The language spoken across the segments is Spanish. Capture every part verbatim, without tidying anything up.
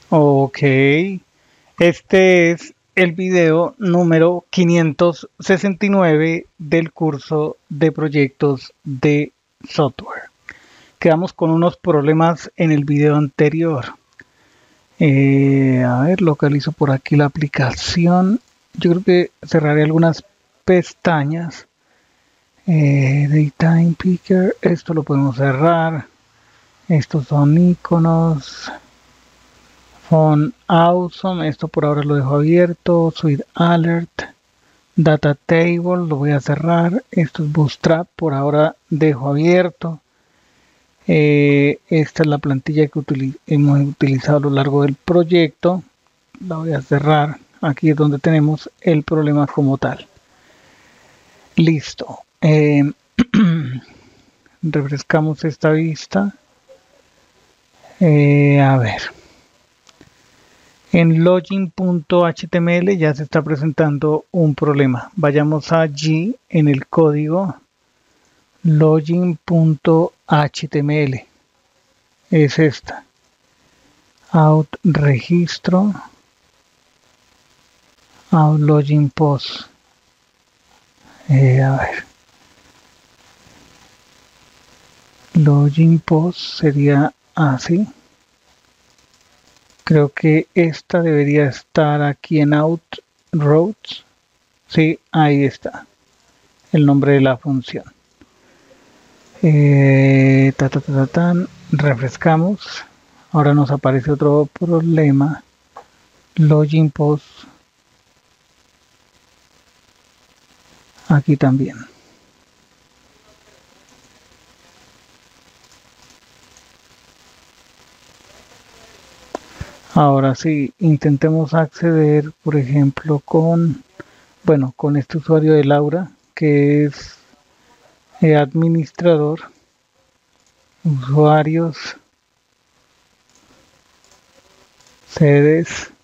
Ok, este es el video número quinientos sesenta y nueve del curso de proyectos de software. Quedamos con unos problemas en el video anterior. Eh, a ver, localizo por aquí la aplicación. Yo creo que cerraré algunas pestañas. Eh, Daytime Picker, esto lo podemos cerrar. Estos son iconos. Font Awesome, esto por ahora lo dejo abierto. Suite Alert, Data Table, lo voy a cerrar. Esto es Bootstrap, por ahora dejo abierto. Eh, esta es la plantilla que utiliz hemos utilizado a lo largo del proyecto. La voy a cerrar. Aquí es donde tenemos el problema como tal. Listo. Eh, refrescamos esta vista. Eh, a ver. En login.html ya se está presentando un problema. Vayamos allí en el código login.html. Es esta. Out registro. Out login post. Eh, a ver. Login post sería así. Creo que esta debería estar aquí en out routes. Sí, ahí está. El nombre de la función. Eh, ta, ta, ta, ta, tan. Refrescamos. Ahora nos aparece otro problema. Login post. Aquí también. Ahora sí, intentemos acceder, por ejemplo, con, bueno, con este usuario de Laura, que es eh, administrador, usuarios, sedes.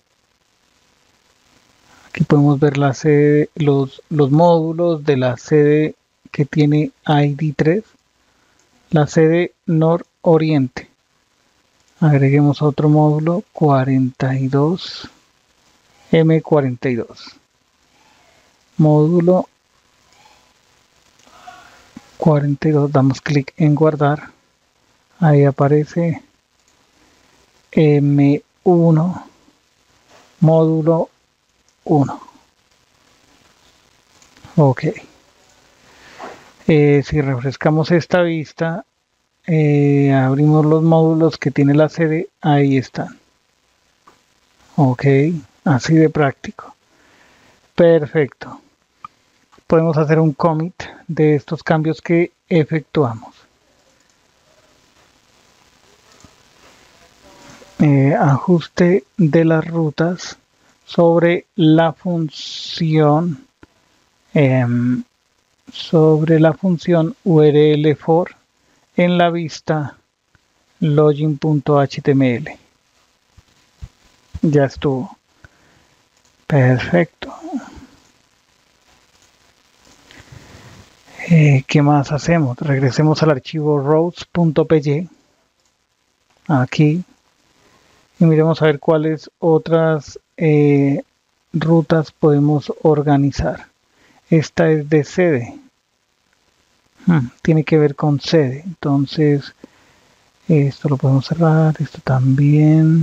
Aquí podemos ver la sede, los, los módulos de la sede que tiene I D tres, la sede nororiente. Agreguemos otro módulo cuarenta y dos M cuarenta y dos. Módulo cuarenta y dos, damos clic en guardar. Ahí aparece M uno, módulo uno. Ok. Eh, si refrescamos esta vista, eh, abrimos los módulos que tiene la sede, ahí están. Ok, así de práctico. Perfecto. Podemos hacer un commit de estos cambios que efectuamos. Eh, ajuste de las rutas sobre la función eh, sobre la función U R L for en la vista login.html. Ya estuvo. Perfecto. Eh, ¿Qué más hacemos? Regresemos al archivo routes.py. Aquí. Y miremos a ver cuáles otras eh, rutas podemos organizar. Esta es de sede. Hmm, tiene que ver con sede. Entonces, esto lo podemos cerrar. Esto también.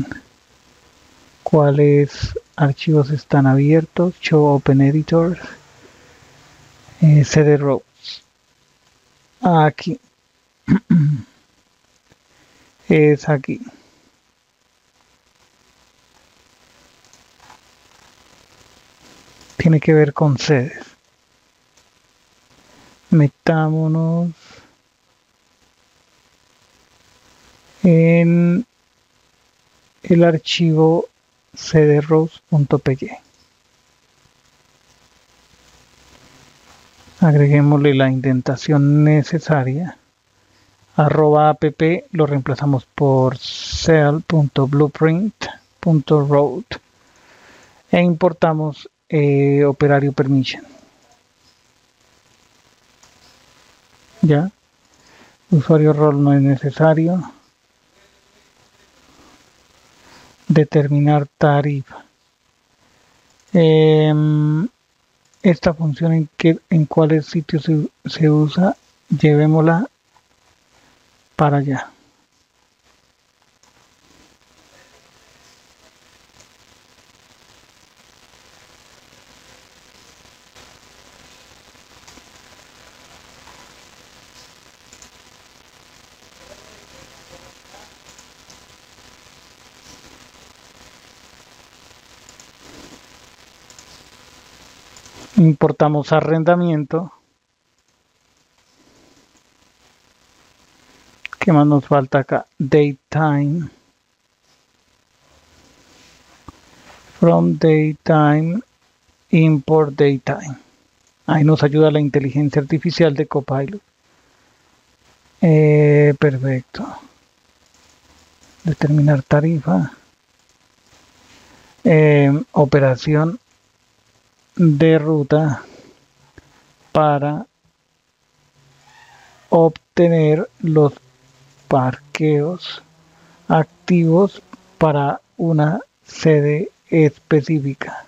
¿Cuáles archivos están abiertos? Show Open Editors. Eh, sede routes. Aquí. Es aquí. Tiene que ver con sedes. Metámonos en el archivo cdrows.py. Agreguémosle la indentación necesaria. Arroba app lo reemplazamos por cell.blueprint.road e importamos eh, operario permission. Ya, usuario rol no es necesario. determinar tarifa. Eh, esta función en, que, en cuáles sitios se, se usa, llevémosla para allá. Importamos arrendamiento. ¿Qué más nos falta acá? Datetime. From datetime, import datetime. Ahí nos ayuda la inteligencia artificial de Copilot. Eh, perfecto. Determinar tarifa. Eh, operación de ruta para obtener los parqueos activos para una sede específica.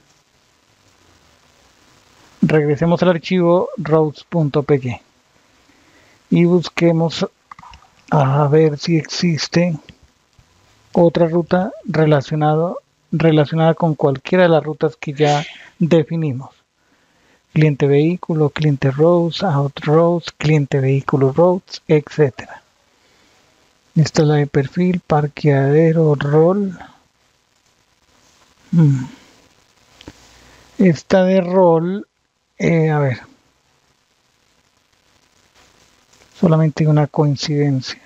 Regresemos al archivo routes.py y busquemos a ver si existe otra ruta relacionado, relacionada con cualquiera de las rutas que ya definimos. Cliente vehículo, cliente routes, out routes, cliente vehículo routes, etcétera. Esta es la de perfil, parqueadero, rol. Hmm. Esta de rol, eh, a ver, solamente una coincidencia.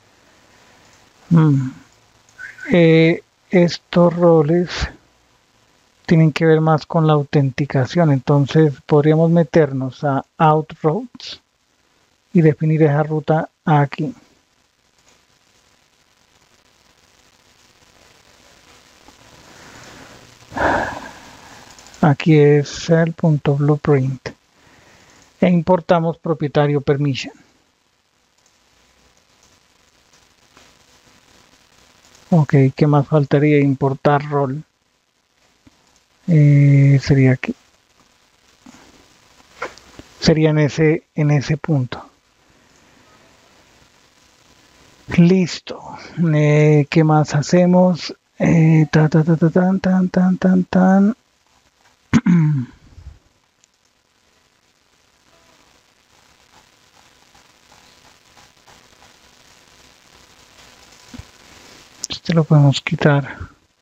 Hmm. Eh, estos roles tienen que ver más con la autenticación, entonces podríamos meternos a out routes y definir esa ruta aquí. Aquí es el punto blueprint e importamos propietario permission. Ok, ¿qué más faltaría? Importar rol. Eh, sería aquí. Sería en ese, en ese punto. Listo. Eh, ¿Qué más hacemos? Eh, ta, ta, ta, ta, tan, tan, tan, tan, tan. Este lo podemos quitar.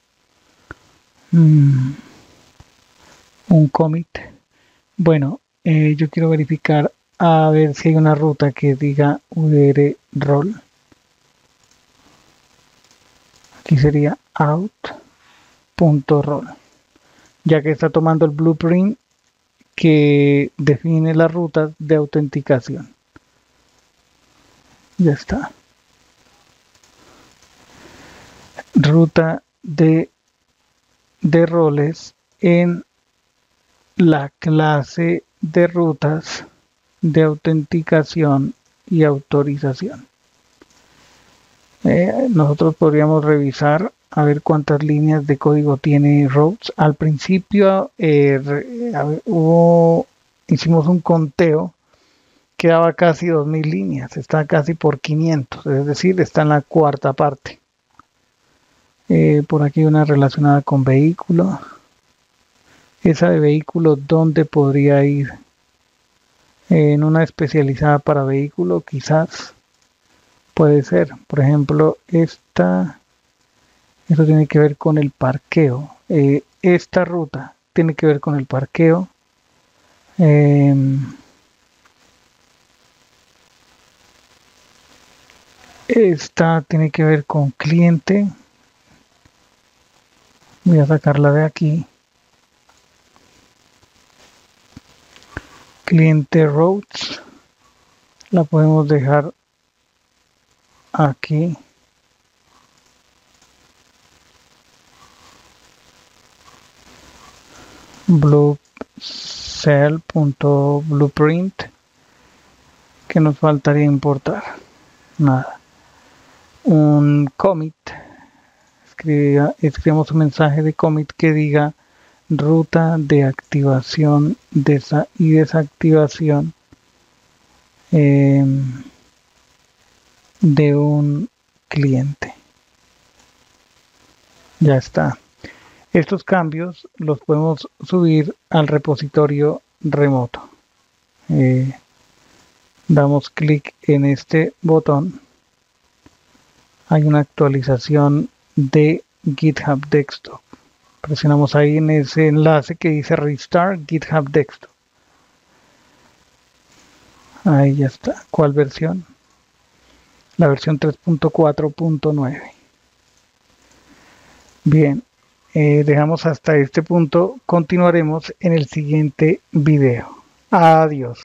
Mm. Un commit. Bueno, eh, yo quiero verificar a ver si hay una ruta que diga U R rol. Aquí sería out.rol, ya que está tomando el blueprint que define las rutas de autenticación. Ya está. Ruta de, de roles en la clase de rutas de autenticación y autorización. Eh, nosotros podríamos revisar a ver cuántas líneas de código tiene routes. Al principio eh, re, hubo, hicimos un conteo que daba casi dos mil líneas, está casi por quinientos, es decir, está en la cuarta parte. Eh, por aquí una relacionada con vehículo. Esa de vehículo, ¿dónde podría ir? Eh, en una especializada para vehículo, quizás. Puede ser, por ejemplo, esta, esto tiene que ver con el parqueo. Eh, esta ruta tiene que ver con el parqueo. Eh, esta tiene que ver con cliente. Voy a sacarla de aquí. Cliente routes. La podemos dejar aquí. Blue cell.blueprint. ¿Qué nos faltaría importar? Nada. Un commit. escriba, escribamos un mensaje de commit que diga ruta de activación desa y desactivación eh, de un cliente. Ya está. Estos cambios los podemos subir al repositorio remoto. Eh, damos clic en este botón. Hay una actualización de GitHub Desktop. Presionamos ahí en ese enlace que dice Restart GitHub Desktop. Ahí ya está. ¿Cuál versión? La versión tres punto cuatro punto nueve. Bien, eh, dejamos hasta este punto. Continuaremos en el siguiente video. Adiós.